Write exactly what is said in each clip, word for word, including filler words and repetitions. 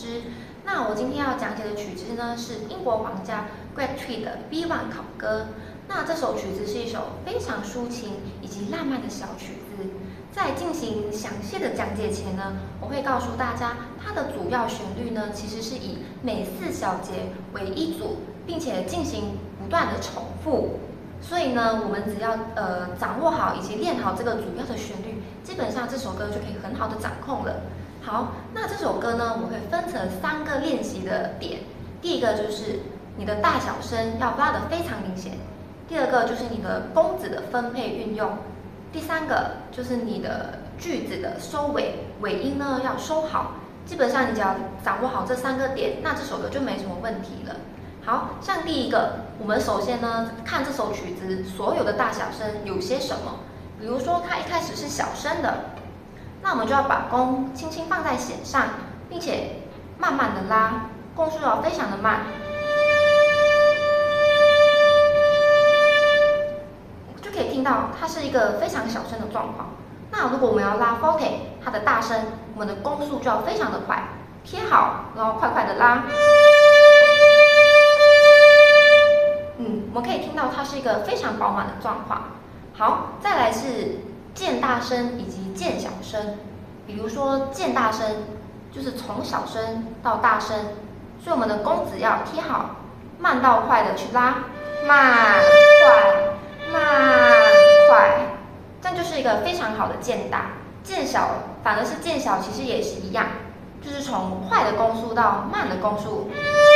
师。那我今天要讲解的曲子呢，是英国皇家 graceful 的 B 一 考歌。那这首曲子是一首非常抒情以及浪漫的小曲子。在进行详细的讲解前呢，我会告诉大家，它的主要旋律呢，其实是以每四小节为一组，并且进行不断的重复。 所以呢，我们只要呃掌握好以及练好这个主要的旋律，基本上这首歌就可以很好的掌控了。好，那这首歌呢，我会分成三个练习的点。第一个就是你的大小声要拉得非常明显；第二个就是你的弓子的分配运用；第三个就是你的句子的收尾尾音呢要收好。基本上你只要掌握好这三个点，那这首歌就没什么问题了。 好像第一个，我们首先呢看这首曲子所有的大小声有些什么，比如说它一开始是小声的，那我们就要把弓轻轻放在弦上，并且慢慢的拉，弓数要非常的慢，就可以听到它是一个非常小声的状况。那如果我们要拉 forte， 它的大声，我们的弓数就要非常的快，贴好，然后快快的拉。 嗯，我们可以听到它是一个非常饱满的状况。好，再来是渐大声以及渐小声。比如说渐大声就是从小声到大声，所以我们的弓子要贴好，慢到快的去拉，慢快慢快，这样就是一个非常好的渐大。渐小反而是渐小，其实也是一样，就是从快的弓数到慢的弓数，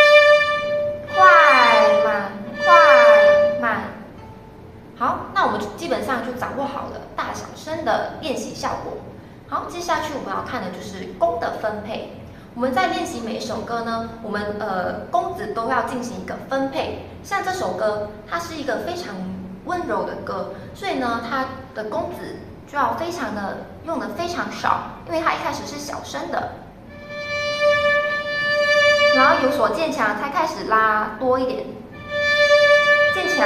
快慢。 快慢，好，那我们基本上就掌握好了大小声的练习效果。好，接下去我们要看的就是弓的分配。我们在练习每一首歌呢，我们呃弓子都要进行一个分配。像这首歌，它是一个非常温柔的歌，所以呢，它的弓子就要非常的用的非常少，因为它一开始是小声的，然后有所渐强才开始拉多一点。 渐强，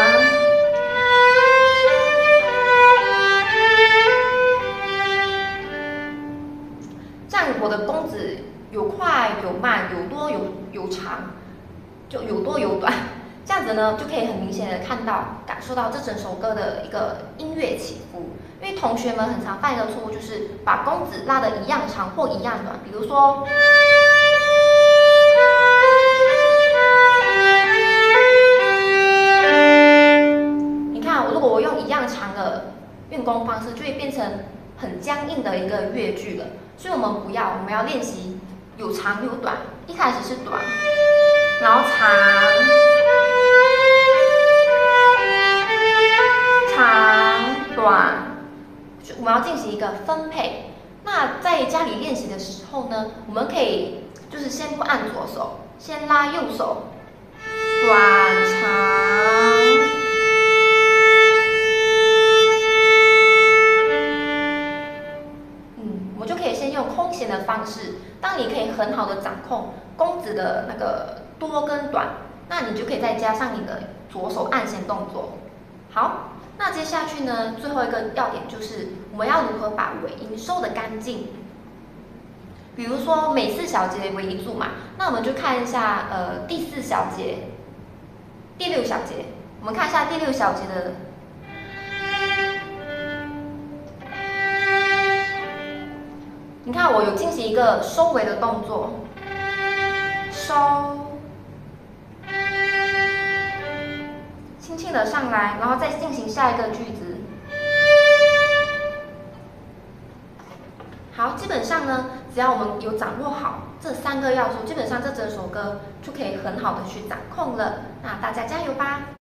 这样我的弓子有快有慢，有多有有长，就有多有短。这样子呢，就可以很明显的看到、感受到这整首歌的一个音乐起伏。因为同学们很常犯一个错误，就是把弓子拉得一样长或一样短，比如说。 我用一样长的运弓方式，就会变成很僵硬的一个乐句了。所以我们不要，我们要练习有长有短。一开始是短，然后长，长短，我们要进行一个分配。那在家里练习的时候呢，我们可以就是先不按左手，先拉右手，短长。 的方式，当你可以很好的掌控弓子的那个多跟短，那你就可以再加上你的左手按弦动作。好，那接下去呢，最后一个要点就是我们要如何把尾音收得干净。比如说每四小节为一组嘛，那我们就看一下呃第四小节、第六小节，我们看一下第六小节的。 你看，我有进行一个收尾的动作，收，轻轻的上来，然后再进行下一个句子。好，基本上呢，只要我们有掌握好这三个要素，基本上这整首歌就可以很好的去掌控了。那大家加油吧！